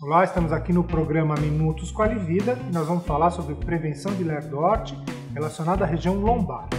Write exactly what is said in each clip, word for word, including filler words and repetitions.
Olá, estamos aqui no programa Minutos com a Livida e nós vamos falar sobre prevenção de Ler-Dort relacionada à região lombar.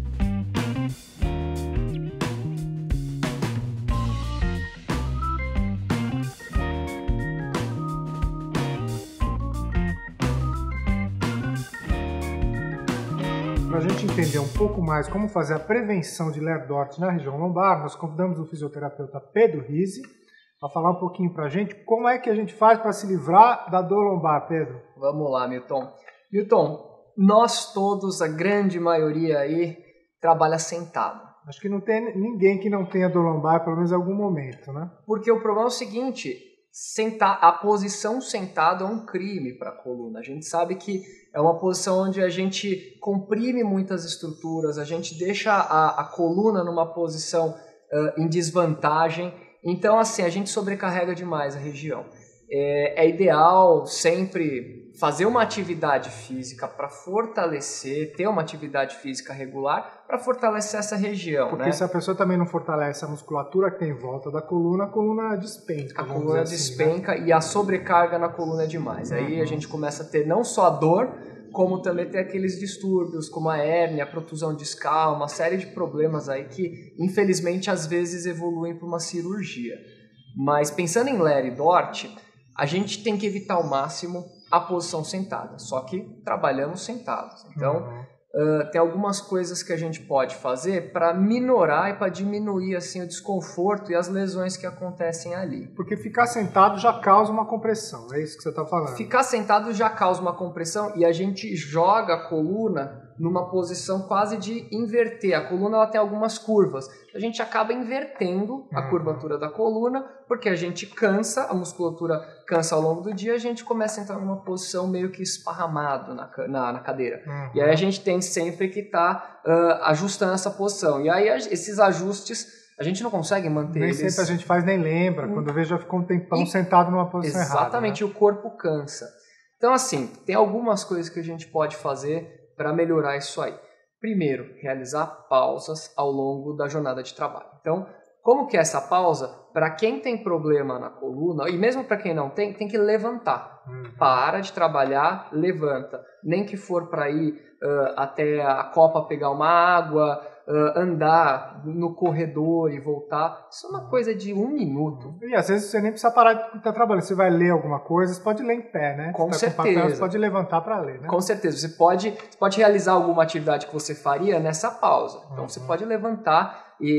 Para a gente entender um pouco mais como fazer a prevenção de Ler-Dort na região lombar, nós convidamos o fisioterapeuta Pedro Rizzi para falar um pouquinho para a gente como é que a gente faz para se livrar da dor lombar, Pedro. Vamos lá, Milton. Milton, nós todos, a grande maioria aí, trabalha sentado. Acho que não tem ninguém que não tenha dor lombar, pelo menos em algum momento, né? Porque o problema é o seguinte, sentar, a posição sentado é um crime para a coluna. A gente sabe que é uma posição onde a gente comprime muitas estruturas, a gente deixa a, a coluna numa posição uh, em desvantagem. Então, assim, a gente sobrecarrega demais a região. É, é ideal sempre fazer uma atividade física para fortalecer, ter uma atividade física regular para fortalecer essa região. Porque né? se a pessoa também não fortalece a musculatura que tem em volta da coluna, a coluna despenca. A coluna assim, despenca, né? E a sobrecarga na coluna é demais. Uhum. Aí a gente começa a ter não só a dor, como também ter aqueles distúrbios, como a hérnia, a protusão discal, uma série de problemas aí que, infelizmente, às vezes evoluem para uma cirurgia. Mas pensando em Ler-Dort, a gente tem que evitar ao máximo a posição sentada, só que trabalhamos sentados. Então, uhum. uh, tem algumas coisas que a gente pode fazer para minorar e para diminuir assim, o desconforto e as lesões que acontecem ali. Porque ficar sentado já causa uma compressão, é isso que você está falando? Ficar sentado já causa uma compressão e a gente joga a coluna numa posição quase de inverter. A coluna ela tem algumas curvas. A gente acaba invertendo a curvatura da coluna porque a gente cansa, a musculatura cansa ao longo do dia, a gente começa a entrar numa posição meio que esparramado na, na, na cadeira. Uhum. E aí a gente tem sempre que estar tá, uh, ajustando essa posição. E aí esses ajustes a gente não consegue manter nem eles... Nem sempre a gente faz, nem lembra. Quando eu vejo, já ficou um tempão e... sentado numa posição Exatamente, errada. Exatamente, né? O corpo cansa. Então, assim, tem algumas coisas que a gente pode fazer para melhorar isso aí. Primeiro, realizar pausas ao longo da jornada de trabalho. Então, como que é essa pausa? Para quem tem problema na coluna, e mesmo para quem não tem, tem que levantar. Uhum. Para de trabalhar, levanta. Nem que for para ir uh, até a copa pegar uma água, uh, andar no corredor e voltar. Isso é uma coisa de um minuto. E às vezes você nem precisa parar de estar trabalhando. Você vai ler alguma coisa, você pode ler em pé, né? Com você certeza. Tá com papel, você pode levantar para ler, né? Com certeza. Você pode, você pode realizar alguma atividade que você faria nessa pausa. Então uhum. Você pode levantar e,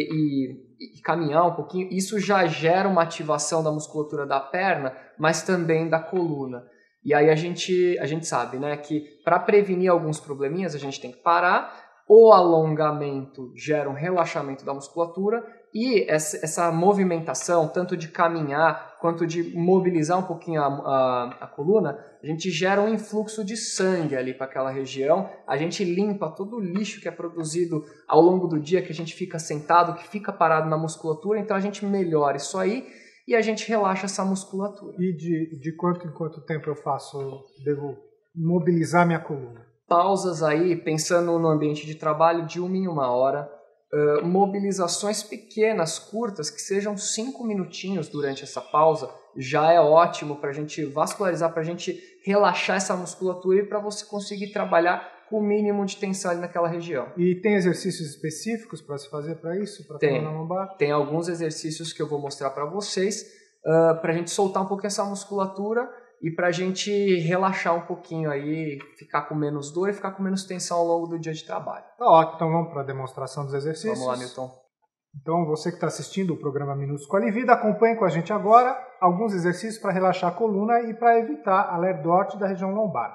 e, e caminhar um pouquinho. Isso já gera uma ativação da musculatura da perna, mas também da coluna. E aí a gente, a gente sabe, né, que para prevenir alguns probleminhas a gente tem que parar. O alongamento gera um relaxamento da musculatura e essa, essa movimentação, tanto de caminhar quanto de mobilizar um pouquinho a, a, a coluna, a gente gera um influxo de sangue ali para aquela região, a gente limpa todo o lixo que é produzido ao longo do dia, que a gente fica sentado, que fica parado na musculatura, então a gente melhora isso aí e a gente relaxa essa musculatura. E de, de quanto em quanto tempo eu faço, devo mobilizar minha coluna? Pausas aí, pensando no ambiente de trabalho, de uma em uma hora. Uh, mobilizações pequenas, curtas, que sejam cinco minutinhos durante essa pausa, já é ótimo para a gente vascularizar, para a gente relaxar essa musculatura e para você conseguir trabalhar com o mínimo de tensão ali naquela região. E tem exercícios específicos para se fazer para isso? Pra tem, lombar? tem alguns exercícios que eu vou mostrar para vocês, uh, para a gente soltar um pouquinho essa musculatura e para a gente relaxar um pouquinho aí, ficar com menos dor e ficar com menos tensão ao longo do dia de trabalho. Tá ótimo, então vamos para a demonstração dos exercícios. Vamos lá, Milton. Então você que está assistindo o programa Minutos com a Livida, acompanhe com a gente agora alguns exercícios para relaxar a coluna e para evitar a Ler-Dort da região lombar.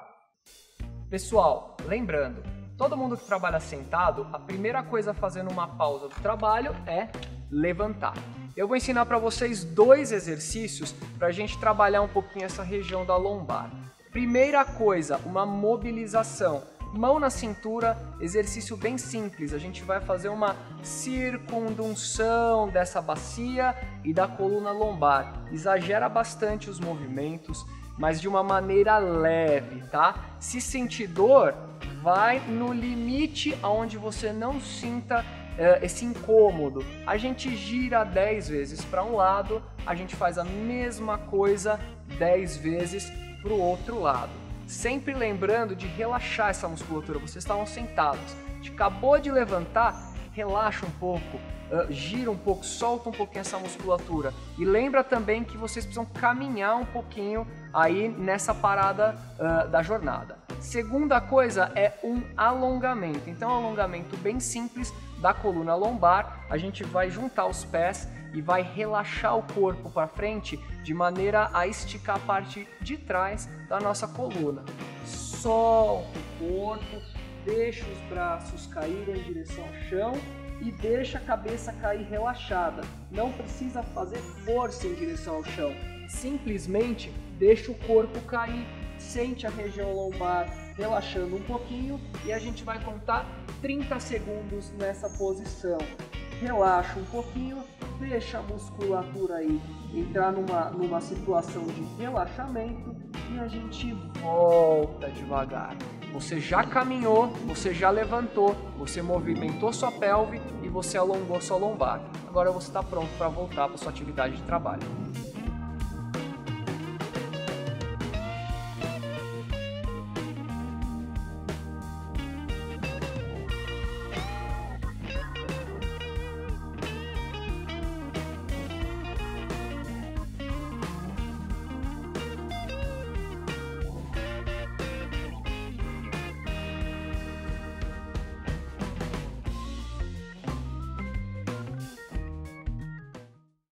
Pessoal, lembrando, todo mundo que trabalha sentado, a primeira coisa a fazer numa pausa do trabalho é levantar. Eu vou ensinar para vocês dois exercícios para a gente trabalhar um pouquinho essa região da lombar. Primeira coisa, uma mobilização. Mão na cintura, exercício bem simples. A gente vai fazer uma circundução dessa bacia e da coluna lombar. Exagera bastante os movimentos, mas de uma maneira leve, tá? Se sentir dor, vai no limite aonde você não sinta esse incômodo. A gente gira dez vezes para um lado, a gente faz a mesma coisa dez vezes para o outro lado. Sempre lembrando de relaxar essa musculatura. Vocês estavam sentados, a gente acabou de levantar, relaxa um pouco, uh, gira um pouco, solta um pouquinho essa musculatura. E lembra também que vocês precisam caminhar um pouquinho aí nessa parada uh, da jornada. Segunda coisa é um alongamento. Então, um alongamento bem simples da coluna lombar. A gente vai juntar os pés e vai relaxar o corpo para frente de maneira a esticar a parte de trás da nossa coluna. Solta o corpo, deixa os braços caírem em direção ao chão e deixa a cabeça cair relaxada. Não precisa fazer força em direção ao chão. Simplesmente deixa o corpo cair. Sente a região lombar relaxando um pouquinho e a gente vai contar trinta segundos nessa posição. Relaxa um pouquinho, deixa a musculatura aí entrar numa, numa situação de relaxamento e a gente volta devagar. Você já caminhou, você já levantou, você movimentou sua pelve e você alongou sua lombar. Agora você está pronto para voltar para sua atividade de trabalho.